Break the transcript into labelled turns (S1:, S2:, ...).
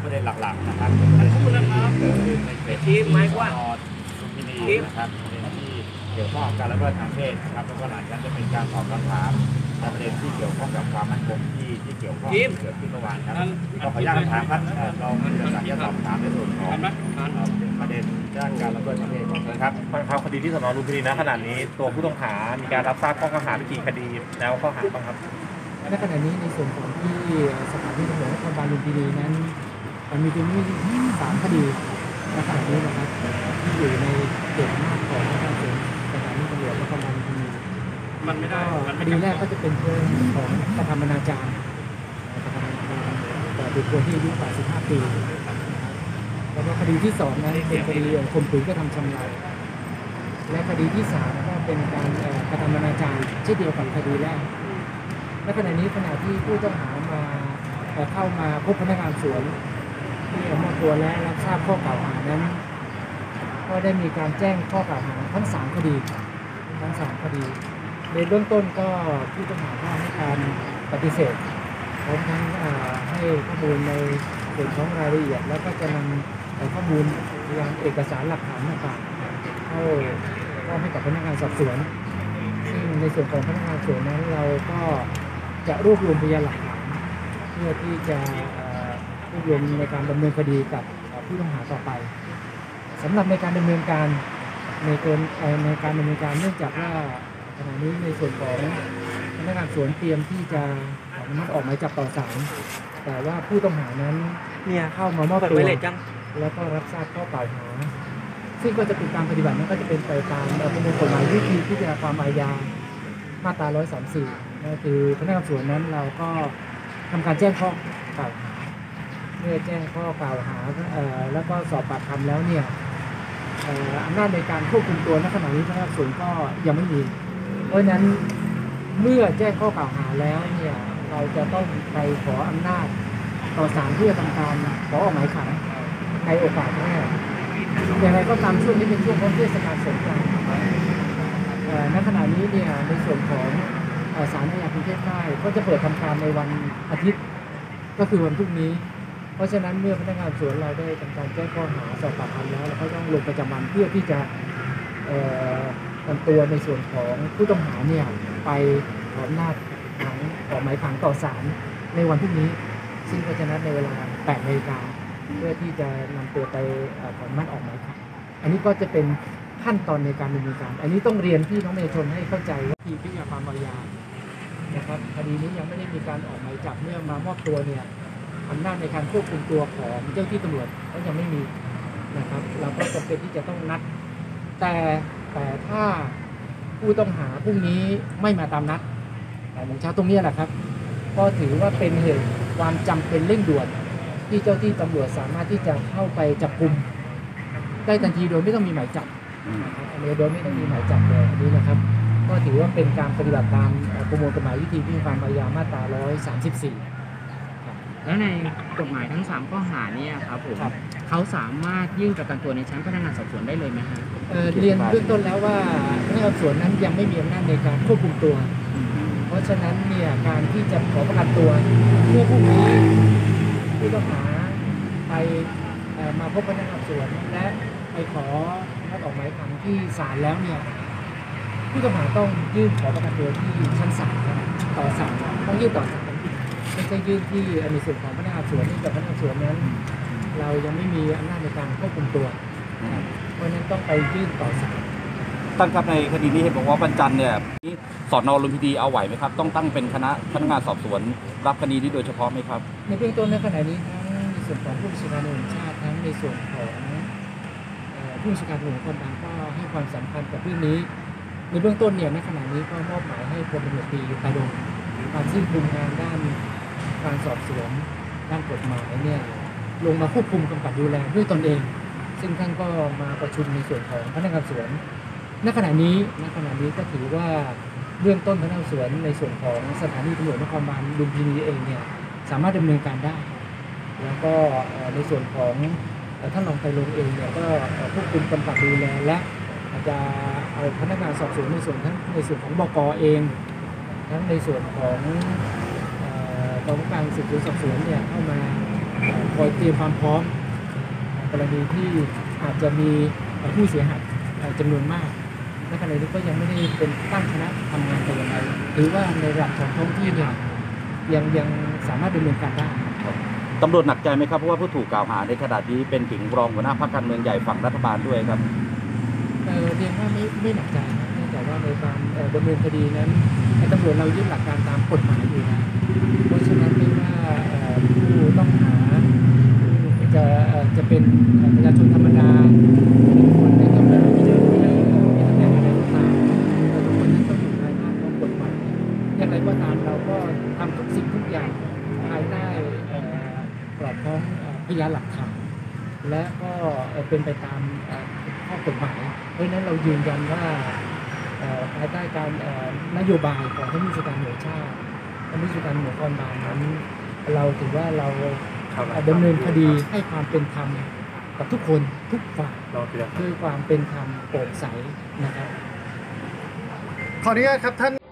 S1: ประเด็นหลักๆนะครับเกิดขึ้นในเขตที่สน.ลุมพินีนะครับประเด็นที่เกี่ยวข้องกับการละเมิดทางเพศนะครับแล้วก็หลังจากนั้นจะเป็นการตอบคำถามในประเด็นที่เกี่ยวข้องกับความมั่นคงที่เกี่ยวข้องที่เกิดขึ้นเมื่อวานครับก็ขออนุญาตถามครับเราจะสอบถามในส่วนของประเด็นด้านการละเมิดทางเพศก่อนนะครับ
S2: คดีที่สน.ลุมพินีณขณะนี้ตัวผู้ต้องหามีการรับทราบข้อกล่าวหาไปกี่คดีแล้วข้อหาบ้างครับ
S3: ณขณะนี้ในส่วนของที่สถานีตำรวจนครบาลลุมพินีนั้นมีตัวนี้3 คดีณขณะนี้นะครับที่อยู่ในเขตอำนาจของการสืบสถานีตำรวจนครบาลลุมพินีมันไม่ได้คดีแรกก็จะเป็นเรื่องของกระทำอนาจารต่อบุคคลที่อายุกว่า15 ปีแล้วก็คดีที่2นั้นเป็นคดีข่มขืนกระทำชำเราและคดีที่3ก็เป็นการกระทำอนาจารเช่นเดียวกับคดีแรกและขณะนี้ขณะที่ผู้ต้องหาเข้ามาพบพนักงานสวนที่มอบตัวและรับทราบข้อกล่าวหานั้นก็ได้มีการแจ้งข้อกล่าวหาทั้ง3 คดีในเบื้องต้นก็ผู้ต้องหาก็ให้การปฏิเสธพร้อมทั้งให้ข้อมูลในส่วนของรายละเอียดแล้วก็จะนำข้อมูลพยานเอกสารหลักฐานต่างๆเข้าให้กับพนักงานสอบสวนซึ่งในส่วนของพนักงานสอบสวนนั้นเราก็จะรวบรวมพยานหลักฐานเพื่อที่จะรวบรวมในการดำเนินคดีกับผู้ต้องหาต่อไปสำหรับในการดำเนินการเนื่องจากว่าขณะนี้ในส่วนของพนักงานสวนเตรียมที่จะอนุมัติออกหมายจับต่อศาลแต่ว่าผู้ต้องหานั้นเข้ามามอบตัวแล้วก็รับทราบข้อกล่าวหาซึ่งก็จะเป็นการปฏิบัตินั้นก็จะเป็นไปตามประมวลกฎหมายวิธีพิจารณาความอาญามาตรา 134นั่นคือพนักงานสวนนั้นเราก็ทำการแจ้งข้อกล่าวหาเมื่อแจ้งข้อกล่าวหาแล้วก็สอบปากคำแล้วเนี่ยอำนาจในการควบคุมตัวณขณะนี้พนักงานสวนก็ยังไม่มีเพราะฉะนั้นเมื่อแจ้งข้อกล่าวหาแล้วเนี่ยเราจะต้องไปขออำนาจต่อศาลเพื่อทำการขอออกหมายขังในโอกาสแรกอย่างไรก็ตามช่วงนี้เป็นช่วงของเทศกาลสงกรานต์ณขณะนี้เนี่ยในส่วนของศาลอาญากรุงเทพใต้ก็จะเปิดทำการในวันอาทิตย์ก็คือวันพรุ่งนี้เพราะฉะนั้นเมื่อพนักงานสวนเราได้ทำการแจ้งข้อหาสอบปากคำแล้วเราก็ต้องลงประจำวันเพื่อที่จะนำตัวในส่วนของผู้ต้องหาเนี่ยไปขออำนาจออกหมายขังต่อศาลในวันพรุ่งนี้ซึ่งก็จะนัดในเวลา 8 นาฬิกาเพื่อที่จะนำตัวไปขออนุมัติออกหมายขังอันนี้ก็จะเป็นขั้นตอนในการดำเนินการอันนี้ต้องเรียนพี่น้องประชาชนให้เข้าใจว่าที่พิจารณาความอาญานะครับคดีนี้ยังไม่ได้มีการออกหมายจับเมื่อมามอบตัวเนี่ยอำนาจในการควบคุมตัวของเจ้าที่ตำรวจก็ยังไม่มีนะครับเราก็จำเป็นที่จะต้องนัดแต่ถ้าผู้ต้องหาพรุ่งนี้ไม่มาตามนัด8 โมงเช้าตรงนี้แหละครับก็ถือว่าเป็นเหตุความจำเป็นเร่งด่วนที่เจ้าที่ตำรวจสามารถที่จะเข้าไปจับกุมได้ทันทีโดยไม่ต้องมีหมายจับโดยไม่ต้องมีหมายจับเลยอันนี้นะครับก็ถือว่าเป็นการปฏิบัติตามประมวลกฎหมายวิธีพิจารณาความอาญามาตรา 134
S4: แล้วในกฎหมายทั้ง3ข้อหาเนี่ยครับผมเขาสามารถยื่นประกันตัวในชั้นพนักงานสอบสวนได้เลยไหมฮะ
S3: เรียนเบื้องต้นแล้วว่าพนักงานสอบสวนนั้นยังไม่มีอำนาจในการควบคุมตัวเพราะฉะนั้นเนี่ยการที่จะขอประกันตัวเมื่อพรุ่งนี้ผู้ต้องหาไปมาพบพนักงานสอบสวนและไปขอนัดออกหมายขังที่ศาลแล้วเนี่ยผู้ต้องหาต้องยื่นขอประกันตัวที่ชั้นศาลต่อศาลต้องยื่นต่อศาลไม่ใช่ยื่นที่ในส่วนของพนักงานสอบสวนที่กับพนักงานสอบสวนนั้นเรายังไม่มีอำนาจในการควบคุมตัวเพราะฉะนั้นต้องไปยื่นต่อศาล
S2: ตั้งครับในคดีนี้เห็นบอกว่าวันจันทร์เนี่ยสน.ลุมพินีเอาไหวไหมครับต้องตั้งเป็นคณะพนักงานสอบสวนรับคดีนี้โดยเฉพาะไหมครับ
S3: ในเบื้องต้นในขณะนี้ทั้งในส่วนของผู้บัญชาการตำรวจแห่งชาติทั้งในส่วนของผู้บัญชาการตำรวจนครบาลก็ให้ความสำคัญกับเรื่องนี้ในเบื้องต้นเนี่ยในขณะนี้ก็มอบหมายให้พลตำรวจตรีตาดงการซึ่งคุมงานด้านการสอบสวนด้านกฎหมายเนี่ยลงมาควบคุมกำกับดูแลด้วยตนเองซึ่งท่านก็มาประชุมในส่วนของพนักงานสวนณขณะนี้ก็ถือว่าเบื้องต้นพนักงานสวนในส่วนของสถานีตำรวจนครบาลลุมพินีเองเนี่ยสามารถดำเนินการได้แล้วก็ในส่วนของท่านรองไตรรงค์เองเนี่ยก็ควบคุมกำกับดูแลและอาจจะเอาพนักงานสอบสวนในส่วนของบก.เองทั้งในส่วนของกองการสืบสวนสอบสวนเนี่ยเข้ามาคอยเตรียมความพร้อมกรณีที่อาจจะมีผู้เสียหายจำนวนมากในขณะนี้ก็ยังไม่ได้เป็นตั้งคณะทำงานแต่อย่างไรหรือว่าในระดับของท้องที่เนี่ยยังสามารถดำเนินการได้
S2: ตำรวจหนักใจไหมครับเพราะว่าผู้ถูกกล่าวหาในขณะนี้เป็นถึงรองหัวหน้าพรรคการเมืองใหญ่ฝั่งรัฐบาลด้วยครับ
S3: เรียนว่าไม่หนักใจนะเนื่องจากว่าในการดำเนินคดีนั้นตำรวจเรายึดหลักการตามกฎหมายอยู่นะเพราะฉะนั้นไม่ว่าผู้ต้องหาจะเป็นประชาชนธรรมดาเป็นคนในตำแหน่งที่มีตำแหน่งอะไรก็ตามทุกคนนั้นต้องอยู่ภายใต้ของกฎหมายอย่างไรก็ตามเราก็ทำทุกสิ่งทุกอย่างภายใต้กรอบของพยานหลักฐานและก็เป็นไปตามข้อกฎหมายเพราะฉะนั้นเรายืนยันว่าภายใต้การนโยบายของท่านผู้บัญชาการตำรวจชาติท่านผู้บัญชาการตำรวจนครบาลนั้นเราถือว่าเราดำเนินคดีให้ความเป็นธรรมกับทุกคนทุกฝ่ายด้วยความเป็นธรรมโปร่งใสนะครับ
S5: ขออนุญาตครับท่าน